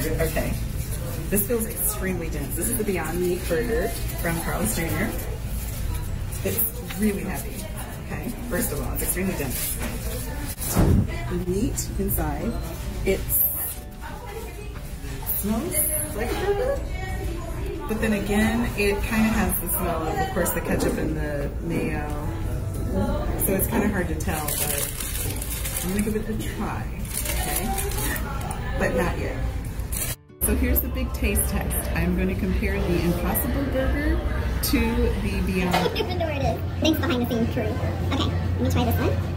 Okay. This feels extremely dense. This is the Beyond Meat burger from Carl's Jr. It's really heavy. Okay. First of all, it's extremely dense. The meat inside, it smells like burger. But then again, it kind of has the smell of course, the ketchup and the mayo. So it's kind of hard to tell, but I'm gonna give it a try, okay? But not yet. So here's the big taste test. I'm gonna compare the Impossible Burger to the Beyond. I wonder where it is. Thanks behind the scenes crew. Okay, let me try this one.